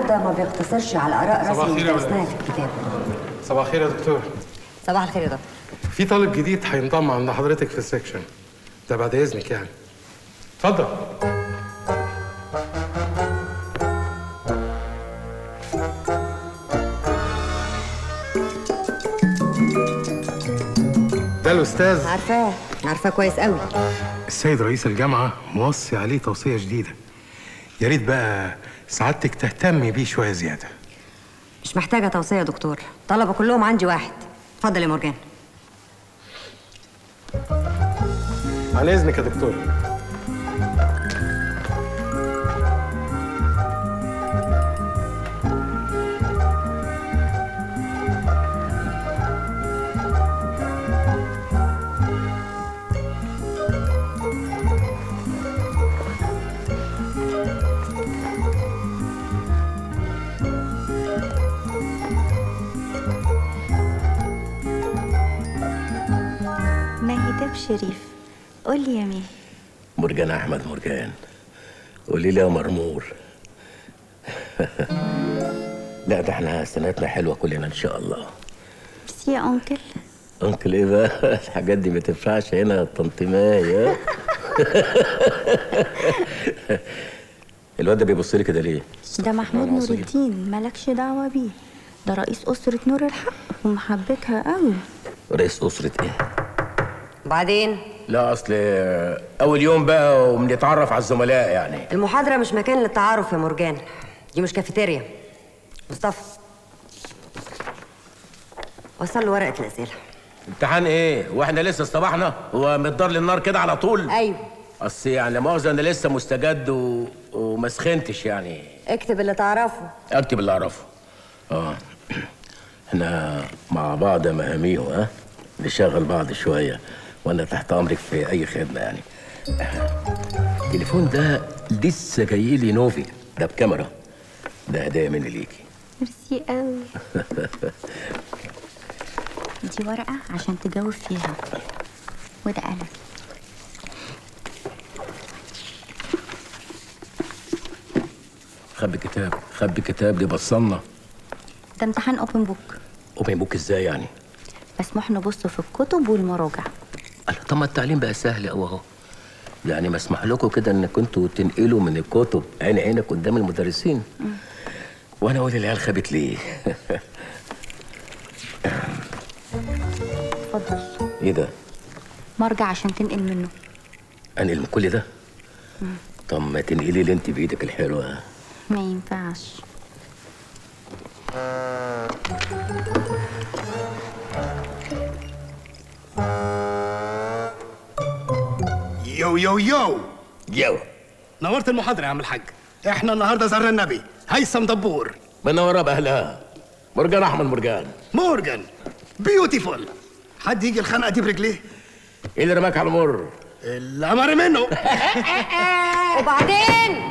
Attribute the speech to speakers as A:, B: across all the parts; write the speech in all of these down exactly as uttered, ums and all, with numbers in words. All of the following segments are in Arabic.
A: النهارده ما بيقتصرش على اراء رسمي درسناها في الكتاب.
B: صباح الخير يا دكتور.
A: صباح الخير يا دكتور.
B: في طالب جديد هينضم عند حضرتك في السكشن ده بعد اذنك يعني. اتفضل. ده الاستاذ.
A: عارفاه عارفاه كويس قوي.
B: السيد رئيس الجامعه موصي عليه توصيه جديده، يا ريت بقى سعادتك تهتمي بيه شويه زياده.
A: مش محتاجه توصيه يا دكتور، طلبه كلهم عندي واحد. اتفضل يا مرجان.
B: عن اذنك يا دكتور.
C: ماهي شريف، قول لي يا ماهي.
D: مرجان احمد مرجان، قولي لي يا مرمور. لا ده احنا سنتنا حلوه كلنا ان شاء الله.
C: بس يا انكل.
D: انكل ايه بقى؟ الحاجات دي ما تنفعش هنا يا طنط ماي. الواد ده بيبص لي كده ليه؟
C: ده محمود نور الدين، مالكش دعوه بيه. ده رئيس اسره نور الحق ومحبكها قوي.
D: رئيس اسره ايه؟
A: وبعدين؟
D: لا اصل اول يوم بقى وبنتعرف على الزملاء يعني.
A: المحاضره مش مكان للتعارف يا مرجان، دي مش كافيتيريا. مصطفى وصل له ورقه الاسئله.
D: امتحان ايه؟ واحنا لسه اصطبحنا؟ هو متدار للنار كده على طول؟
A: ايوه.
D: اصل يعني لا مؤاخذه انا لسه مستجد و... وما سخنتش يعني.
A: اكتب اللي تعرفه.
D: اكتب اللي اعرفه. اه احنا مع بعض يا مهاميو، ها؟ نشغل بعض شويه وانا تحت امرك في اي خدمه يعني. التليفون ده لسه جاي لي نوفي، ده بكاميرا، ده هدايا مني ليكي.
C: ميرسي قوي. دي ورقه عشان تجاوب فيها، وده قلم.
D: خبي كتاب، خبي كتاب دي بصلنا.
C: ده امتحان اوبن بوك.
D: اوبن بوك ازاي يعني؟
C: مسموح نبص في الكتب والمراجع.
D: طب ما التعليم بقى سهل قوي اهو. يعني مسمح لكم كده انكم انتوا تنقلوا من الكتب عين عينك قدام المدرسين. م. وانا اقول العيال خابت ليه؟
C: اتفضل.
D: ايه ده؟
C: مرجع عشان تنقل منه.
D: انقل من كل ده؟ م. طب ما تنقلي لي انت بايدك الحلوه.
C: ما ينفعش.
E: يو يو يو
D: يو
E: نورت المحاضرة يا عم الحاج. احنا النهارده زرنا النبي هيثم دبور.
D: منوره باهلها. مرجان احمد مرجان.
E: مورجان بيوتيفول. حد يجي الخنقه دي برجليه؟
D: ايه اللي رماك على المر؟
E: الامر منه.
A: وبعدين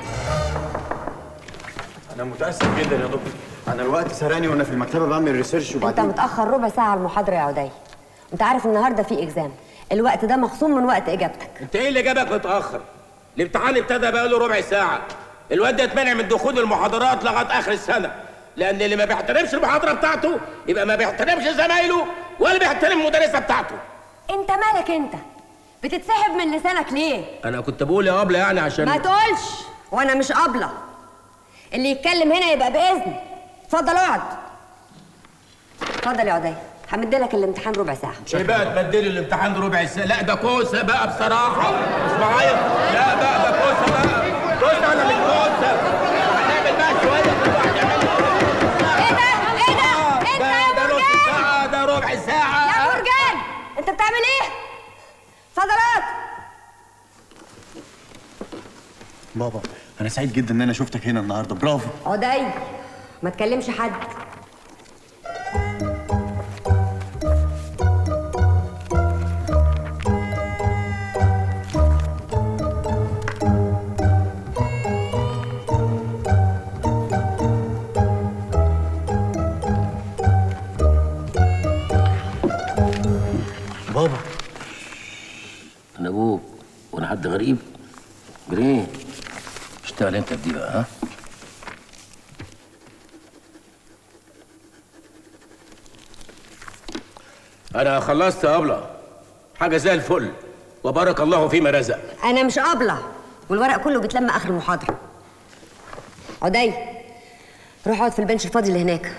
F: انا متاسف جدا يا دكتور، انا الوقت سرقني وانا في المكتبه بعمل ريسيرش وبعدين.
A: انت متاخر ربع ساعه على المحاضره يا عدي. انت عارف النهارده في اكزام، الوقت ده مخصوم من وقت اجابتك.
D: انت ايه اللي جابك متاخر؟ الامتحان ابتدى بقاله ربع ساعه. الواد ده اتمنع من دخول المحاضرات لغايه اخر السنه، لان اللي ما بيحترمش المحاضره بتاعته يبقى ما بيحترمش زمايله ولا بيحترم المدرسه بتاعته.
A: انت مالك انت؟ بتتسحب من لسانك ليه؟
D: انا كنت بقول يا ابله يعني عشان
A: ما تقولش، وانا مش ابله. اللي يتكلم هنا يبقى باذن. اتفضل اقعد. اتفضل يا عدي، همدلك الامتحان ربع ساعه.
D: ايه بقى تبدلي الامتحان ربع ساعه؟ لا ده كوسه بقى بصراحه. مش معايا؟ لا بقى ده كوسه بقى. كوسه انا مش كوسه. هنعمل بقى شويه كل واحد يعمل.
A: ايه ده؟ ايه ده؟ انت يا
D: ده نص ساعه، ده ربع ساعه.
A: يا مرجان انت بتعمل ايه؟ اتفضل اقعد.
F: بابا انا سعيد جدا ان انا شفتك هنا النهارده، برافو.
A: عدي ما تكلمش حد.
F: بابا
D: انا ابوك وانا حد غريب؟ جرين اشتغل انت بدي بقى. ها انا خلصت يا ابله، حاجه زي الفل وبارك الله فيما رزق.
A: انا مش قابله، والورق كله بيتلم اخر المحاضره. عدي روح اقعد في البنش الفاضي اللي هناك.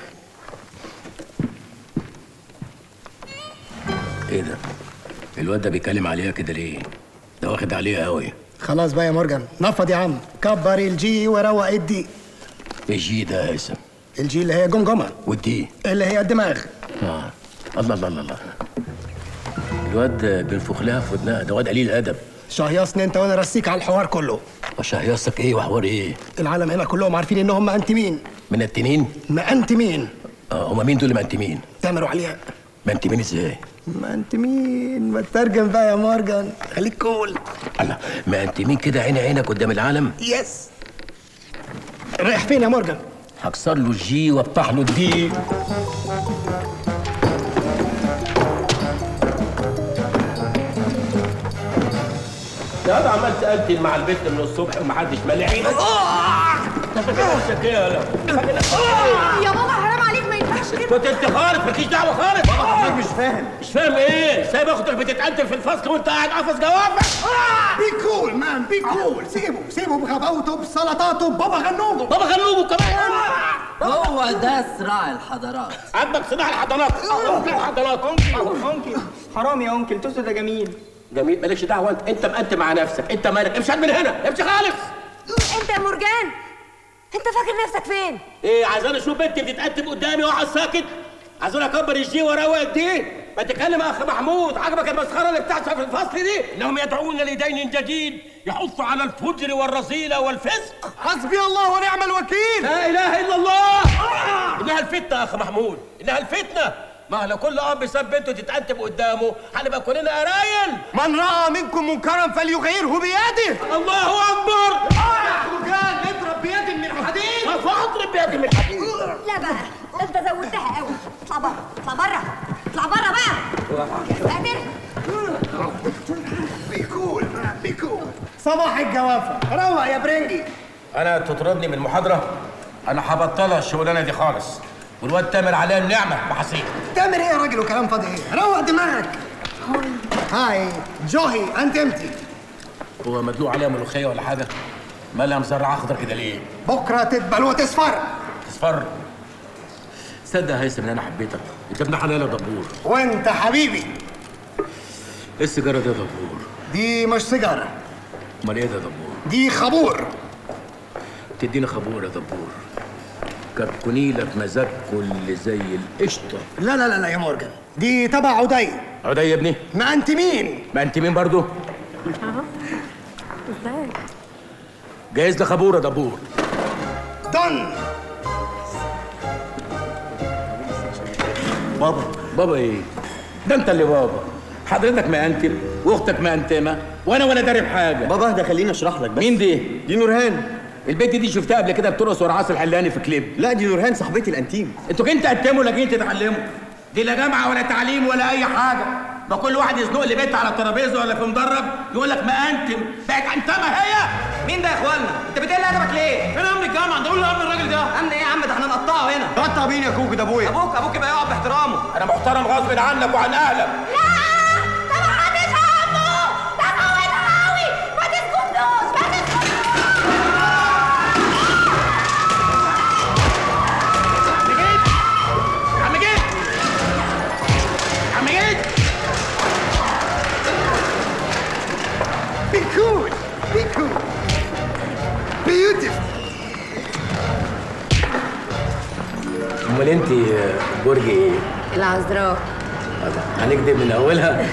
D: ايه ده؟ الواد ده بيتكلم عليها كده ليه؟ ده واخد عليها قوي.
E: خلاص بقى يا مورجان، نفض يا عم، كبر الجي وروق الدي.
D: الجي ده يا هيثم؟
E: الجي اللي هي جمجمه،
D: والدي
E: اللي هي الدماغ.
D: اه الله الله الله الله، الواد بينفخ لها في ودنها، ده واد قليل ادب.
E: شهيصني انت وانا رسيك على الحوار كله.
D: وشهيصك ايه وحوار ايه؟
E: العالم هنا كلهم عارفين انهم مأنتمين.
D: منتنين؟
E: مأنتمين.
D: اه هما مين دول اللي مأنتمين؟
E: تامر وعلياء.
D: مأنتمين ازاي؟
E: مأنتمين، ما تترجم بقى يا مورجان، خليك كول.
D: الله، مأنتمين كده عين عينك قدام العالم؟
E: يس. رايح فين يا مورجان؟
D: هكسر له الجي وافتح له الدي. يا ده عمال تقتل مع البيت من الصبح ومحدش مالي عينك. انت فاكر نفسك ايه يا
A: يا بابا حرام عليك، ما ينفعش كده.
D: كنت انت خالص مالكيش دعوه خالص.
F: بابا مش فاهم.
D: مش فاهم ايه؟ سايب اختك بتتقتل في الفصل وانت قاعد قافص جوافك.
E: بي كول مان، بي كول. سيبه سيبه بغباوته بسلطاته بابا غنوجه.
D: بابا غنوجه كمان.
G: هو ده صراع الحضارات.
D: عندك صراع الحضارات. الحضارات.
H: انكل حرام يا انكل، توست ده جميل.
D: جميل مالكش دعوه، انت انت مقدم مع نفسك، انت مالك، امشي من هنا، امشي خالص.
A: انت يا مرجان، انت فاكر نفسك فين؟
D: ايه عايزاني اشوف بنتي بتتقدم قدامي واقعد ساكت؟ عايزاني اكبر الجي واروق الدين؟ ما تتكلم يا اخ محمود، عجبك المسخره اللي بتحصل في الفصل دي؟ انهم يدعون لدين جديد يحث على الفجر والرذيله والفسق.
E: حسبي الله ونعم الوكيل.
D: لا اله الا الله. انها الفتنه يا اخ محمود، انها الفتنه. ما لو كل اب ساب بنته تتقدم قدامه هنبقى كلنا قرايل.
E: من راى منكم منكرا فليغيره بيده.
D: الله اكبر.
E: مرجان اضرب بيد من الحديد.
D: ما اضرب بيد من الحديد.
A: لا بقى انت زودتها قوي. اطلع بره، اطلع بره، اطلع بره بقى. قادر؟
E: بيكول بيكول. صباح الجوافه، روق يا برنجي.
D: انا تطردني من المحاضره؟ انا هبطلها الشغلانه دي خالص، والواد تامر عليها النعمه بحسيت.
E: تامر ايه يا راجل وكلام فاضي ايه؟ روق دماغك. هاي جوهي، انت امتي؟
D: هو مدلوق عليها ملوخيه ولا حاجه؟ مالها مزرعه اخضر كده ليه؟
E: بكره تدبل وتصفر.
D: تصفر؟ تصدق يا هيثم ان انا حبيتك، انت ابن حلال يا دبور.
E: وانت حبيبي.
D: ايه السيجاره دي يا دبور؟
E: دي مش سيجاره.
D: امال ايه ده يا دبور؟
E: دي خبور.
D: تديني خبور يا دبور، كركونيلة في مزاج كل زي القشطه.
E: لا لا لا لا يا مورجان، دي تبع عدي.
D: عدي يا ابني؟
E: ما انت مين؟
D: ما انت مين برضه؟
C: اهو. ازاي؟
D: جايز لي خبور يا دبور.
E: دن.
F: بابا
D: بابا ايه؟ ده انت اللي بابا. حضرتك مأنتم واختك مأنتمه وانا ولا داري بحاجه.
F: بابا اهدى خليني اشرح لك بس.
D: مين دي؟
F: دي نورهان.
D: البنت دي شفتها قبل كده بترقص ورا عاصي الحلاني في كليب.
F: لا دي نورهان صاحبتي الانتيم.
D: انتوا كنتوا تقدموا ولا جايين تتعلموا؟ دي لا جامعه ولا تعليم ولا اي حاجه. ما كل واحد يزنق لي بنت على الترابيزه ولا في مدرج يقول لك مأنتم، بقت انتمه هي.
H: مين ده يا اخوانا؟ انت بتقل ادبك ليه؟
D: فين امن الجامعه؟ ده قول له امن الراجل ده.
H: امن ايه يا عم؟ ده احنا نقطعه هنا.
F: قطع مين يا كوكو؟ ده ابويا.
H: ابوك ابوك يبقى يقعد باحترامه.
D: انا محترم غصب عنك وعن اهلك.
E: Be cool. Be cool. Beautiful.
D: امال انت برج ايه؟
A: العذراء.
D: هنكدب من اولها.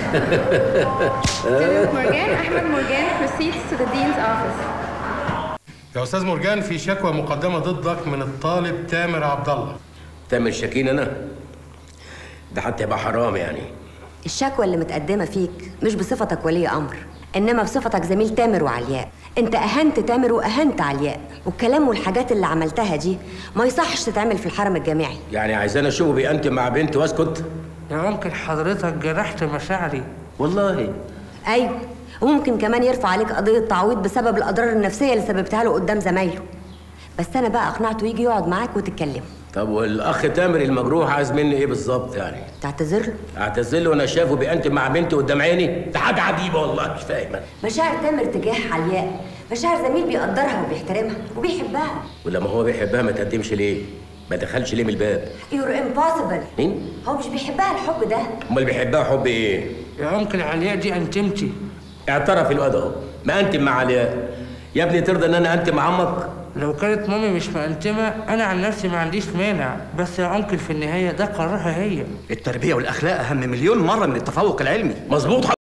I: مرجان احمد مرجان proceeds to the dean's office.
B: يا استاذ مرجان، في شكوى مقدمه ضدك من الطالب تامر عبد الله.
D: تامر شاكين انا؟ ده حتى يبقى حرام يعني.
A: الشكوى اللي متقدمه فيك مش بصفتك ولي امر، انما بصفتك زميل تامر وعلياء. انت اهنت تامر واهنت علياء، والكلام والحاجات اللي عملتها دي ما يصحش تتعمل في الحرم الجامعي.
D: يعني عايزاني اشوفه بيأنتم مع بنت واسكت؟
H: يا ممكن حضرتك جرحت مشاعري.
D: والله
A: ايوه، وممكن كمان يرفع عليك قضيه تعويض بسبب الاضرار النفسيه اللي سببتها له قدام زمايله. بس انا بقى اقنعته يجي يقعد معاك وتتكلموا.
D: طب والاخ تامر المجروح عايز مني ايه بالظبط يعني؟
A: تعتذر له.
D: اعتذر له وانا شايفه بينتم مع بنتي قدام عيني؟ ده حاجه عجيبه والله مش فاهم انا.
A: مشاعر تامر تجاه علياء مشاعر زميل بيقدرها وبيحترمها وبيحبها.
D: ولما هو بيحبها ما تقدمش ليه؟ ما دخلش ليه من الباب؟
A: يور امبوسيبل.
D: مين؟
A: هو مش بيحبها الحب ده.
D: امال بيحبها حب ايه؟
H: يا انكل علياء دي انتمتي.
D: اعترف الواد اهو، ما انتم مع علياء. يا ابني ترضى ان انا انتم مع عمك؟
H: لو كانت مامي مش مأنتمة أنا عن نفسي ما عنديش مانع، بس يا أنكل في النهاية ده قرارها هي.
J: التربية والأخلاق أهم مليون مرة من التفوق العلمي.
D: مظبوط.